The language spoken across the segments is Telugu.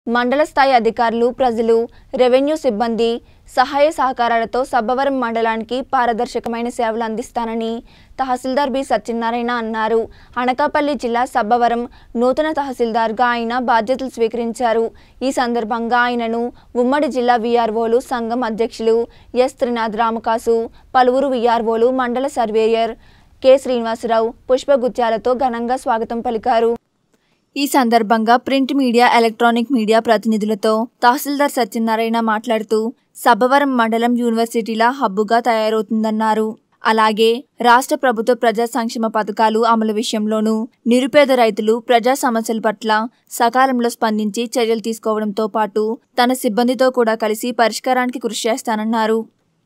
మండల స్థాయి అధికారులు, ప్రజలు, రెవెన్యూ సిబ్బంది సహాయ సహకారాలతో సబ్బవరం మండలానికి పారదర్శకమైన సేవలు అందిస్తానని తహసీల్దార్ బి సత్యనారాయణ అన్నారు. అనకాపల్లి జిల్లా సబ్బవరం నూతన తహసీల్దార్గా ఆయన బాధ్యతలు స్వీకరించారు. ఈ సందర్భంగా ఆయనను ఉమ్మడి జిల్లా వీఆర్ఓలు సంఘం అధ్యక్షులు ఎస్ త్రినాథ్ రామకాసు, పలువురు వీఆర్ఓలు, మండల సర్వేయర్ కె శ్రీనివాసరావు పుష్పగుత్యాలతో ఘనంగా స్వాగతం పలికారు. ఈ సందర్భంగా ప్రింట్ మీడియా, ఎలక్ట్రానిక్ మీడియా ప్రతినిధులతో తహసీల్దార్ సత్యనారాయణ మాట్లాడుతూ సబ్బవరం మండలం యూనివర్సిటీల హబ్బుగా తయారవుతుందన్నారు. అలాగే రాష్ట్ర ప్రభుత్వ ప్రజా సంక్షేమ పథకాలు అమలు విషయంలోనూ నిరుపేద రైతులు ప్రజా సమస్యల పట్ల సకాలంలో స్పందించి చర్యలు తీసుకోవడంతో పాటు తన సిబ్బందితో కూడా కలిసి పరిష్కారానికి కృషి చేస్తానన్నారు.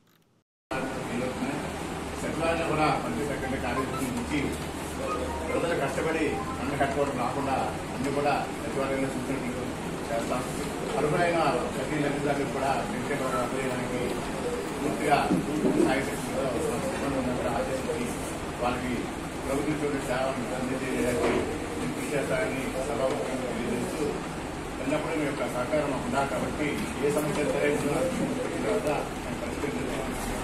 కట్టుకోవడం రాకుండా అన్ని కూడా సచివాలయంలో సూచనలు చేస్తాం. అర్హులైన ప్రతి లబ్ధిదారులకు కూడా పెన్షన్ అప్లైయడానికి పూర్తిగా స్థాయి శక్తిలో సిబ్బంది కూడా ఆదేశించి వాళ్ళకి ప్రభుత్వం సేవలను అందజేయడానికి కృషి చేస్తారని సభాముఖంగా తెలియజేస్తూ ఎల్లప్పుడూ మీ యొక్క సహకారం ఉండాలి. కాబట్టి ఏ సమస్య సరే పెట్టిన తర్వాత మేము పరిష్కరించాలి.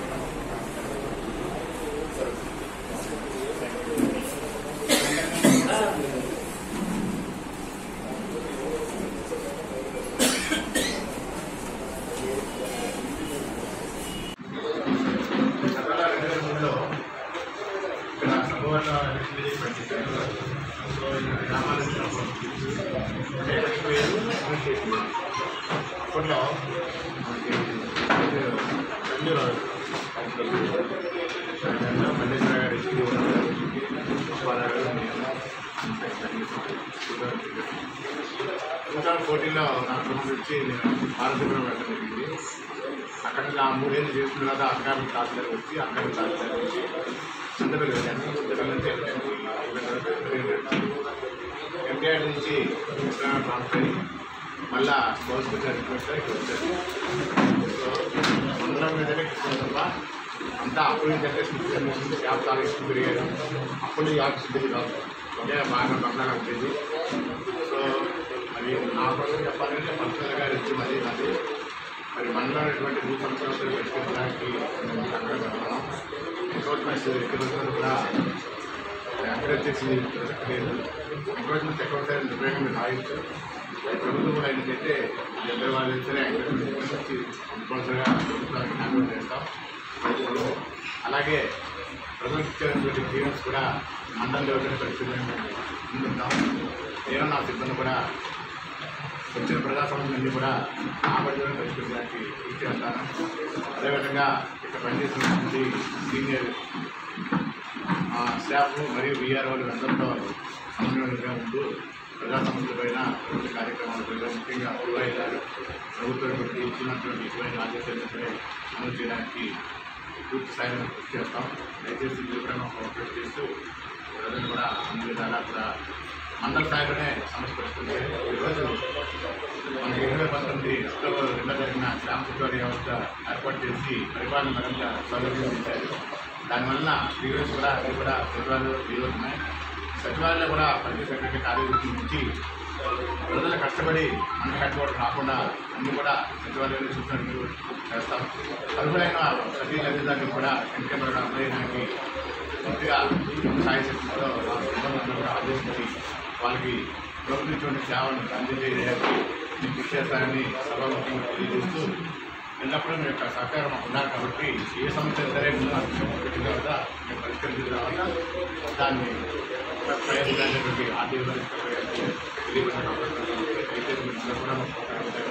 అప్పట్లో మల్లేశ్వర గారి 2014లో నా కుటుంబం వచ్చి నేను భారతపురం వెళ్ళడం జరిగింది. అక్కడ నా 3 ఏళ్ళు చేసిన తర్వాత అక్కారం తహసీల్దార్ వచ్చి అక్కారం తహసీల్దార్ వచ్చి సందర్భం వెళ్ళాను. ఎంపీఆర్ నుంచి ట్రాన్స్ఫర్ అయ్యి మళ్ళా గవర్నమెంట్ రిక్వెస్ట్ వచ్చారు. సో మండలం మీదనే తప్ప అంతా అప్పుడు జనరేషన్ యాప్ తారీఖు పెరిగారు. అప్పుడు యాప్ సిద్ధి కాదు, ఒకే బాగా బంగాళా ఉండేది. సో అది నా కోసం చెప్పాలంటే పర్సనల్గా వచ్చి మళ్ళీ అది మరి మనలో ఎటువంటి భూ సమస్యలు పరిష్కరించడానికి అక్కడ పెడతాం. ఎన్క్రోచ్మెంట్స్ ఎక్కడ కూడా ఎంకరేజ్ చేసి లేదు. ఎన్క్రోచ్మెంట్స్ ఎక్కడ నిర్ణయం మీరు రాయొచ్చు. ప్రభుత్వం కూడా ఏంటంటే ఎవరి వాళ్ళు సరే ఎంకరేజ్మెంట్ కంపల్సరీగా ప్రభుత్వానికి హ్యాండ్ చేస్తాం. అలాగే ప్రజలకు ఇచ్చేటువంటి క్లియరెన్స్ కూడా మండల లెవెల్ పరిశీలన ముందుంటాం. నేను నా సిబ్బంది కూడా వచ్చిన ప్రజా సమస్యలన్నీ కూడా ఆపడిలో పరిష్కరించడానికి కృషి చేస్తాను. అదేవిధంగా ఇక్కడ పనిచేసినటువంటి సీనియర్ స్టాఫ్ మరియు వీఆర్ఓలు అందరితో సమన్వయంగా ఉంటూ ప్రజా సమస్యలపైన ప్రభుత్వ కార్యక్రమాలపైన ముఖ్యంగా ఉపాయాలు ప్రభుత్వం ఇచ్చినటువంటి ఇటువంటి ఆదేశాలను సరే అమలు చేయడానికి పూర్తి స్థాయిలో కృషి చేస్తాం. దయచేసి మీరు కూడా కోఆపరేట్ చేస్తూ ప్రజలు కూడా అన్ని విధాలా కూడా మండల స్థాయిలోనే సమస్య పరిష్కరించారు. ఈరోజు మనకి 2019 అక్టోబర్ 2 జరిగిన గ్రామ సచివాలయ వ్యవస్థ ఏర్పాటు చేసి పరిపాలన మరింత సౌలభ్యం ఇచ్చారు. దానివల్ల క్లియరెన్స్ కూడా అవి కూడా సచివాలయంలో వీలున్నాయి. సచివాలయంలో కూడా ప్రతి సెక్రటరీ కార్యదర్శి నుంచి ప్రజలు కష్టపడి మన కట్టుకోవడం రాకుండా అన్ని కూడా సచివాలయంలో సూచనలు చేస్తాం. అర్హులైన ప్రతి లబ్ధిదారులకు కూడా పెన్షన్ అప్లైయడానికి పూర్తిగా స్థాయి శక్తిలో సిబ్బంది కూడా ఆదేశించి వాళ్ళకి ప్రభుత్వం సేవలను అందజేయడానికి మేము కృషి చేస్తారని సభాముఖంగా తెలియజేస్తూ ఎల్లప్పుడూ మీ యొక్క సహకారం ఉండాలి. కాబట్టి ఏ సమస్య సరే పెట్టిన తర్వాత మేము పరిష్కరించిన తర్వాత దాన్ని ప్రయత్నించేటువంటి ఆర్థిక తెలియజేసిన అయితే కూడా